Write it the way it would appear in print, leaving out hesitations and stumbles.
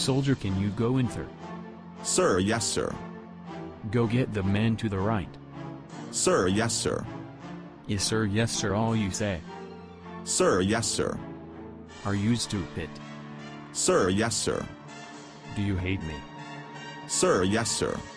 Soldier, can you go in third? Sir, yes sir. Go get the man to the right. Sir, yes sir. Yes sir, all you say. Sir, yes sir. Are you stupid? Sir, yes sir. Do you hate me? Sir, yes sir.